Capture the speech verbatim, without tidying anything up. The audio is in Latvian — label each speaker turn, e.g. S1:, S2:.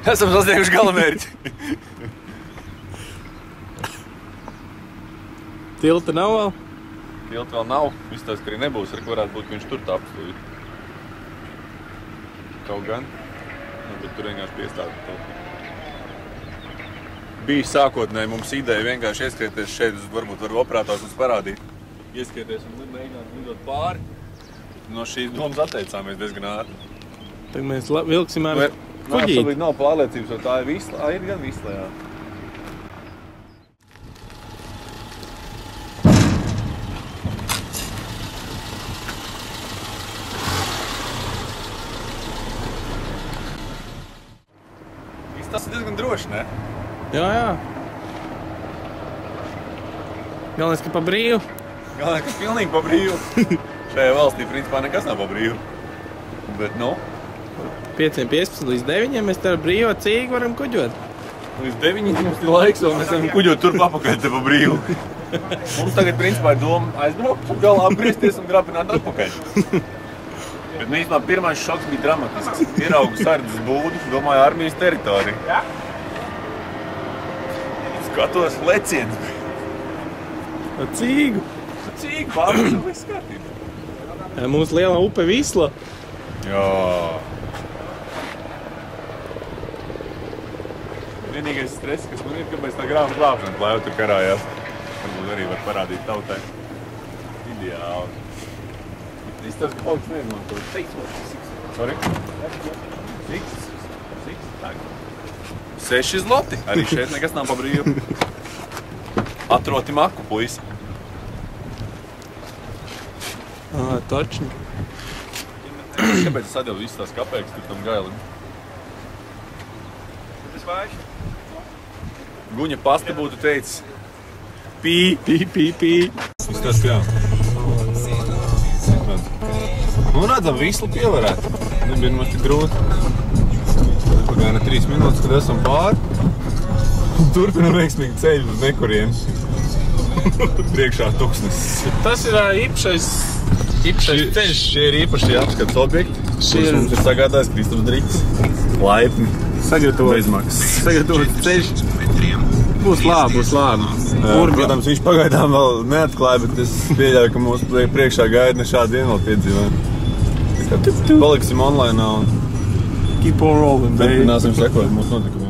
S1: Esam sasnieguši galamērķi.
S2: Tilta nav vēl?
S1: Tilta vēl nav. Izstāst, ka arī nebūs, ar ko varētu būt, ka viņš tur tāpus tūlīt. Kaut gan. Nu, bet tur vienkārši piestāda tilta. Bija sākotnēji mums ideja vienkārši ieskrieties šeit, varbūt varu operators mums parādīt. Ieskrieties un mēģināt lidot pāri. No šīs domas atteicāmies diezgan ātri.
S2: Tagad mēs vilksim ar kuģīt.
S1: Nā, nav pārliecības, jo tā ir Visla. Ā, ir gan Visla, jā. Tas ir diezgan droši, ne?
S2: Jā, jā. Galvenais, ka pa brīvu.
S1: Galvenais, ka pilnīgi pa brīvu. Šajā valstī, principā, nekas nav pa brīvu. Bet, nu?
S2: pieci piecpadsmit līdz deviņiem mēs te ar brīvu cīgi varam kuģot.
S1: Līdz deviņiem mums ir laiks, un mēs varam kuģot turp apakaļ te pa brīvu. Mums tagad, principā, ir doma aizbraukt, galā apgriezties un grapināt atpakaļ. Bet, nu, īstenībā, pirmais šoks bija dramatisks. Ieraugu sardzes būdu, domāju, armijas teritoriju. Skatos, leciens bija.
S2: Ar cīgu.
S1: Ar cīgu, pārvis un viss kārtībā.
S2: Mūsu lielā upe Visla.
S1: Jā. Vienīgais stress, kas man ir, kāpēc tā grāma glābšana plēva tur karājās. Varbūt arī var parādīt tautai. Ideāli. Izstāst, ka pauks neizmanto. Sorry? Six? Six? Tā. Seši zloti. Arī šeit nekas nav pa brīvu. Atroti maku, puisi.
S2: Ā, točni.
S1: Kāpēc es sadēlu visu tās kapēkas tur tam gailim? Tas vājš? Guņa pasta būtu teicis. Pī, pī, pī, pī. Izstāst, jā. Nu, redzam, Vislu pievarēt. Nebija mums tik grūti. Pagaina trīs minūtes, kad esam pāri. Turpinam veiksmīgi ceļu uz nekurienes. Priekšā tuksnesis.
S2: Tas ir īpašais, īpašais ceļš.
S1: Šie ir īpašie apskates objekti.
S2: Šie
S1: ir... mums ir sagādājis Kristaps Driķis. Laipni.
S2: Sagatavots.
S1: Bezmaksas.
S2: Sagatavots ceļš. Būs labi, būs labi.
S1: Protams, viņš pagaidām vēl neatklāja, bet es pieļauju, ka mūsu priekšā gaida ne šādu dienu vēl piedzīvē. Paliksim online un
S2: keep on rolling, baby.
S1: Turpināsim sekot mūsu notikumu.